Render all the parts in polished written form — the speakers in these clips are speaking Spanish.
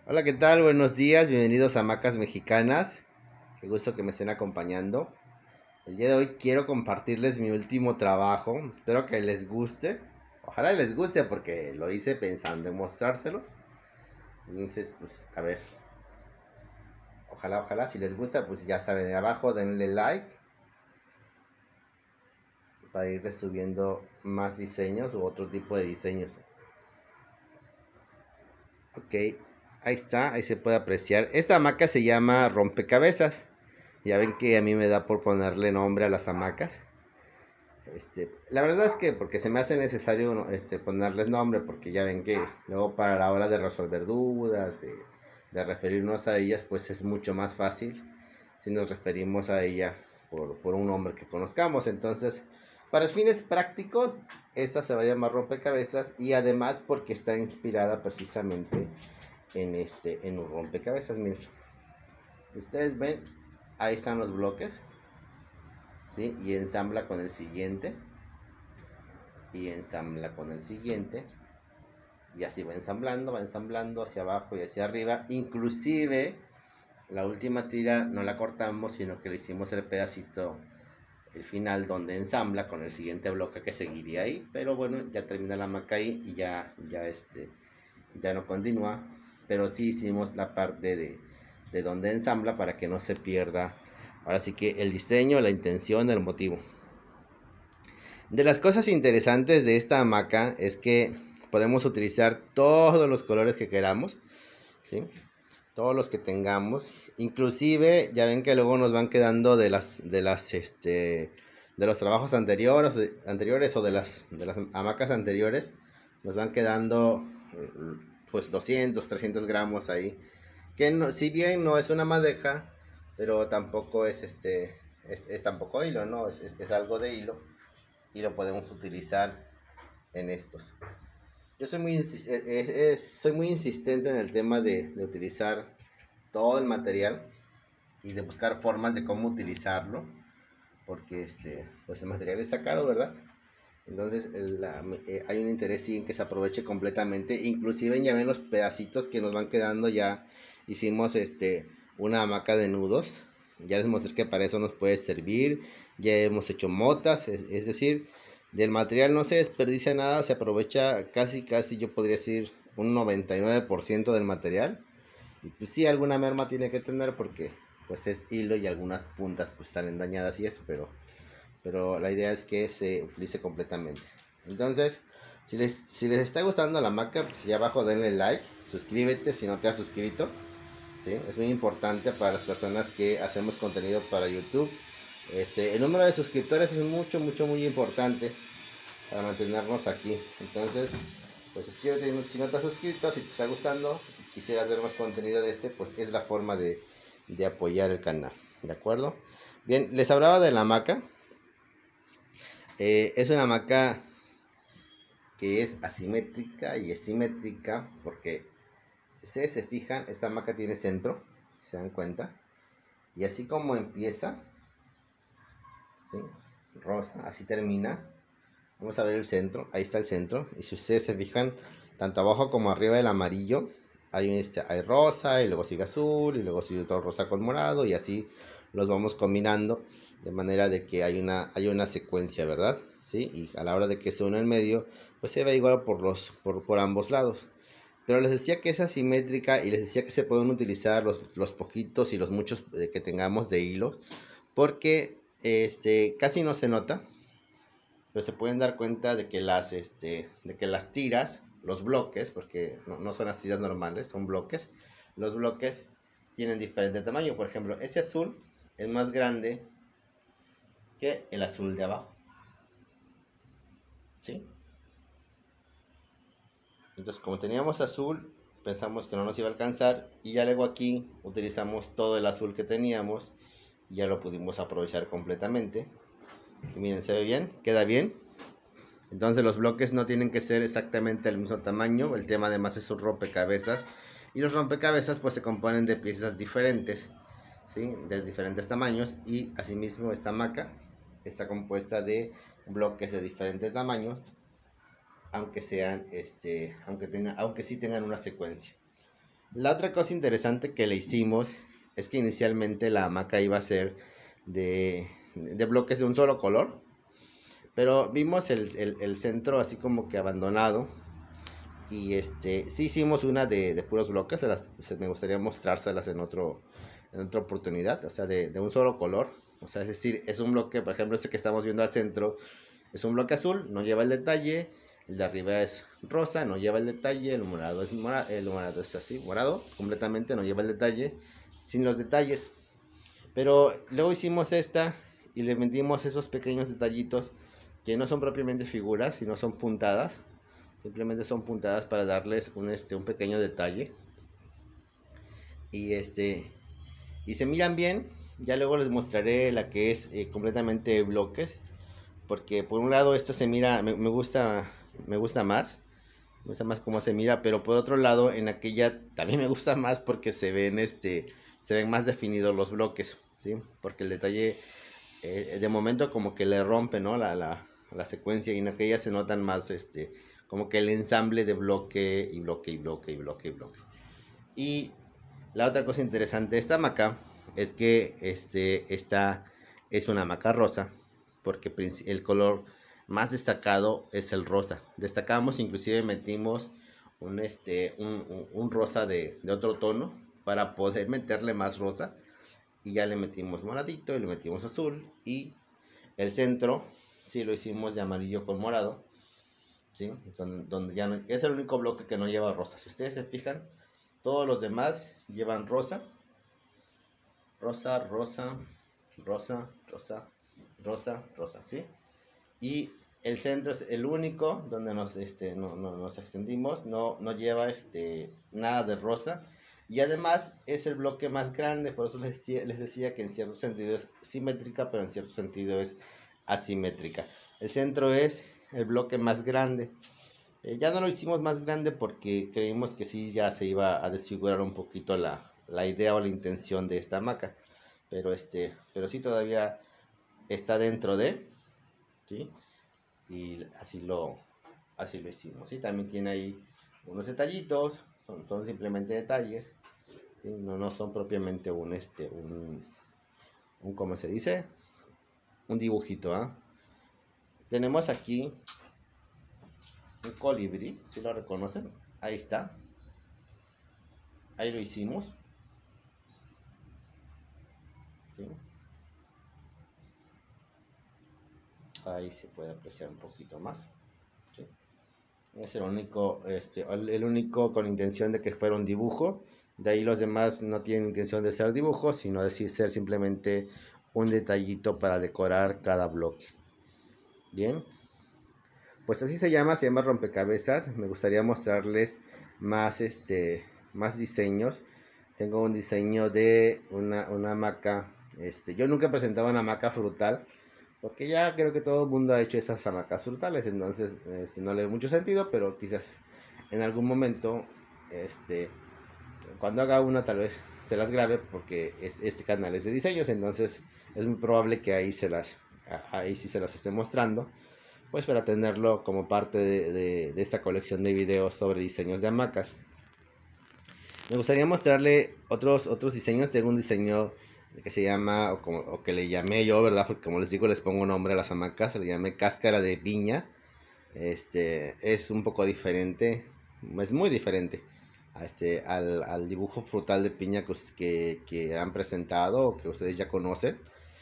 Hola, ¿qué tal? Buenos días, bienvenidos a Hamacas Mexicanas. Qué gusto que me estén acompañando. El día de hoy quiero compartirles mi último trabajo. Espero que les guste. Ojalá les guste porque lo hice pensando en mostrárselos. Entonces, pues, a ver. Ojalá, si les gusta, pues ya saben, abajo denle like para ir subiendo más diseños u otro tipo de diseños. Ok, ahí está, ahí se puede apreciar. Esta hamaca se llama rompecabezas. Ya ven que a mí me da por ponerle nombre a las hamacas. La verdad es que porque se me hace necesario ponerles nombre, porque ya ven que luego para la hora de resolver dudas, de referirnos a ellas, pues es mucho más fácil si nos referimos a ella por un nombre que conozcamos. Entonces, para fines prácticos, esta se va a llamar rompecabezas y además porque está inspirada precisamente en un rompecabezas. Miren, ustedes ven, ahí están los bloques, ¿sí? Y ensambla con el siguiente y ensambla con el siguiente y así va ensamblando hacia abajo y hacia arriba. Inclusive la última tira no la cortamos, sino que le hicimos el pedacito, el final donde ensambla con el siguiente bloque que seguiría ahí, pero bueno, ya termina la hamaca ahí y ya no continúa, pero sí hicimos la parte de donde ensambla para que no se pierda ahora sí que el diseño, la intención, el motivo. De las cosas interesantes de esta hamaca es que podemos utilizar todos los colores que queramos, ¿sí? Todos los que tengamos. Inclusive, ya ven que luego nos van quedando de los trabajos anteriores o de las hamacas anteriores, nos van quedando pues 200, 300 gramos ahí. Que no, si bien no es una madeja, pero tampoco es tampoco hilo, ¿no? Es algo de hilo y lo podemos utilizar en estos. Yo soy muy insistente en el tema de utilizar todo el material y de buscar formas de cómo utilizarlo, porque pues el material está caro, ¿verdad? Entonces hay un interés sí, en que se aproveche completamente, inclusive ya ven los pedacitos que nos van quedando. Ya hicimos una hamaca de nudos, ya les mostré que para eso nos puede servir. Ya hemos hecho motas, es decir, del material no se desperdicia nada, se aprovecha casi yo podría decir un 99% del material. Y pues sí, alguna merma tiene que tener porque pues es hilo y algunas puntas pues salen dañadas y eso, pero la idea es que se utilice completamente. Entonces, si les está gustando la hamaca, pues allá abajo denle like, suscríbete si no te has suscrito, ¿sí? Es muy importante para las personas que hacemos contenido para YouTube. El número de suscriptores es muy importante para mantenernos aquí. Entonces, pues suscríbete si no te has suscrito, si te está gustando, quisieras ver más contenido de pues es la forma de apoyar el canal, ¿de acuerdo? Bien, les hablaba de la hamaca. Es una hamaca que es asimétrica y es simétrica porque si ustedes se fijan, esta hamaca tiene centro, se dan cuenta, y así como empieza, ¿sí? Rosa, así termina. Vamos a ver el centro, ahí está el centro, y si ustedes se fijan, tanto abajo como arriba del amarillo hay rosa, y luego sigue azul, y luego sigue otro rosa con morado, y así los vamos combinando de manera de que hay una secuencia, ¿verdad? ¿Sí? Y a la hora de que se une en medio, pues se ve igual por ambos lados. Pero les decía que es asimétrica y les decía que se pueden utilizar los poquitos y los muchos que tengamos de hilo, porque casi no se nota, pero se pueden dar cuenta de que las tiras, los bloques, porque no son las tiras normales, son bloques, los bloques tienen diferente tamaño. Por ejemplo, ese azul es más grande que el azul de abajo, ¿sí? Entonces, como teníamos azul, pensamos que no nos iba a alcanzar y ya luego aquí utilizamos todo el azul que teníamos y ya lo pudimos aprovechar completamente. Y miren, se ve bien, queda bien. Entonces los bloques no tienen que ser exactamente del mismo tamaño. El tema además es un rompecabezas. Y los rompecabezas pues se componen de piezas diferentes, ¿sí? De diferentes tamaños. Y asimismo esta hamaca está compuesta de bloques de diferentes tamaños. Aunque sí tengan una secuencia. La otra cosa interesante que le hicimos es que inicialmente la hamaca iba a ser de bloques de un solo color, pero vimos el centro así como que abandonado y sí hicimos una de puros bloques, me gustaría mostrárselas en otra oportunidad, o sea, de un solo color, o sea, es decir, es un bloque, por ejemplo, este que estamos viendo al centro, es un bloque azul, no lleva el detalle, el de arriba es rosa, no lleva el detalle, el morado es así, morado, completamente, no lleva el detalle, sin los detalles, pero luego hicimos esta y le metimos esos pequeños detallitos que no son propiamente figuras, sino son puntadas. Simplemente son puntadas para darles un pequeño detalle. Y y se miran bien. Ya luego les mostraré la que es completamente bloques. Porque por un lado esta se mira, me gusta más. Me gusta más cómo se mira. Pero por otro lado en aquella también me gusta más porque se ven más definidos los bloques. ¿Sí? Porque el detalle de momento como que le rompe, ¿no? La secuencia, y en aquella se notan más como que el ensamble de bloque y bloque y bloque y bloque y bloque. Y la otra cosa interesante de esta hamaca es que esta es una hamaca rosa, porque el color más destacado es el rosa. Destacamos, inclusive metimos un rosa de otro tono para poder meterle más rosa, y ya le metimos moradito y le metimos azul, y el centro sí lo hicimos de amarillo con morado, ¿sí? Donde ya no, es el único bloque que no lleva rosa. Si ustedes se fijan, todos los demás llevan rosa, rosa, rosa, rosa, rosa, rosa, rosa, ¿sí? Y el centro es el único donde nos extendimos, no lleva nada de rosa. Y además es el bloque más grande, por eso les decía que en cierto sentido es simétrica, pero en cierto sentido es asimétrica. El centro es el bloque más grande. Ya no lo hicimos más grande porque creímos que sí ya se iba a desfigurar un poquito la idea o la intención de esta hamaca. Pero sí todavía está dentro de, ¿sí? Y así lo hicimos, ¿sí? También tiene ahí unos detallitos, son simplemente detalles, ¿sí? No son propiamente ¿cómo se dice? Un dibujito, ¿ah? Tenemos aquí un colibrí, ¿sí lo reconocen? Ahí está. Ahí lo hicimos, ¿sí? Ahí se puede apreciar un poquito más, ¿sí? Es el único con intención de que fuera un dibujo. De ahí los demás no tienen intención de ser dibujos, sino de ser simplemente un detallito para decorar cada bloque. Bien, pues así se llama rompecabezas. Me gustaría mostrarles más, más diseños. Tengo un diseño de una hamaca. Yo nunca he presentado una hamaca frutal, porque ya creo que todo el mundo ha hecho esas hamacas frutales, entonces no le veo mucho sentido, pero quizás en algún momento, cuando haga una, tal vez se las grabe, porque este canal es de diseños, entonces es muy probable que ahí sí se las esté mostrando, pues para tenerlo como parte de esta colección de videos sobre diseños de hamacas. Me gustaría mostrarle otros diseños. Tengo un diseño que se llama, o que le llamé yo, ¿verdad? Porque como les digo, les pongo nombre a las hamacas, le llamé cáscara de piña. Es un poco diferente, es muy diferente al dibujo frutal de piña que han presentado o que ustedes ya conocen.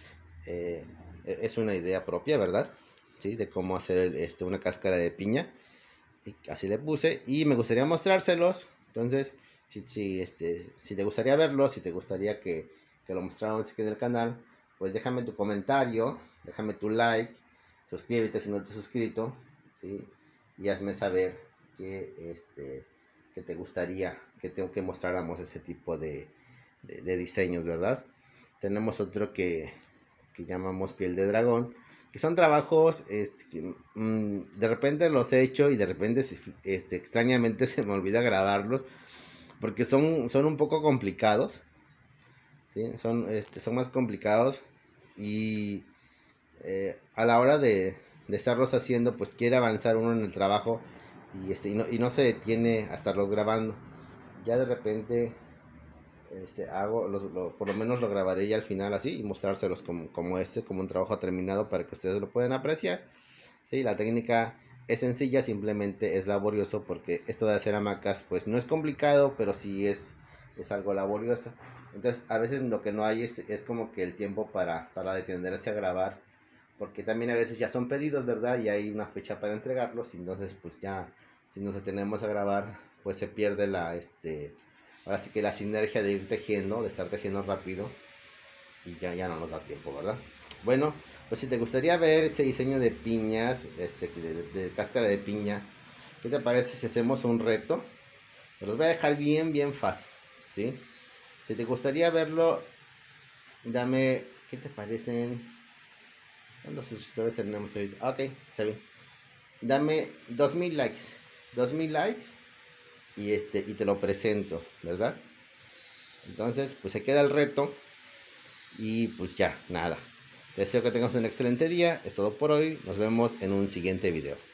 Es una idea propia, ¿verdad? ¿Sí? De cómo hacer una cáscara de piña. Y así le puse, y me gustaría mostrárselos. Entonces, si te gustaría verlo, si te gustaría que lo mostráramos aquí en el canal, pues déjame tu comentario, déjame tu like, suscríbete si no te has suscrito, ¿sí? Y hazme saber que te gustaría que mostráramos ese tipo de diseños, ¿verdad? Tenemos otro que llamamos piel de dragón, que son trabajos de repente los he hecho y de repente extrañamente se me olvida grabarlos, porque son un poco complicados, ¿sí? Son más complicados, y a la hora de estarlos haciendo, pues quiere avanzar uno en el trabajo, y no se detiene a estarlos grabando. Ya de repente por lo menos lo grabaré ya al final así y mostrárselos como un trabajo terminado para que ustedes lo puedan apreciar. Sí, la técnica es sencilla, simplemente es laborioso porque esto de hacer hamacas pues no es complicado, pero sí es algo laborioso. Entonces a veces lo que no hay es como que el tiempo para detenerse a grabar, porque también a veces ya son pedidos, ¿verdad? Y hay una fecha para entregarlos, y entonces pues ya si nos detenemos a grabar pues se pierde ahora sí que la sinergia de ir tejiendo, de estar tejiendo rápido, y ya no nos da tiempo, ¿verdad? Bueno, pues si te gustaría ver ese diseño de piñas, de cáscara de piña, ¿qué te parece si hacemos un reto? Te los voy a dejar bien fácil, ¿sí? Si te gustaría verlo, dame, ¿qué te parecen? ¿Cuántos suscriptores tenemos ahorita? Ok, está bien. Dame 2000 likes. 2000 likes y te lo presento, ¿verdad? Entonces, pues se queda el reto. Y pues ya, nada. Deseo que tengas un excelente día. Es todo por hoy. Nos vemos en un siguiente video.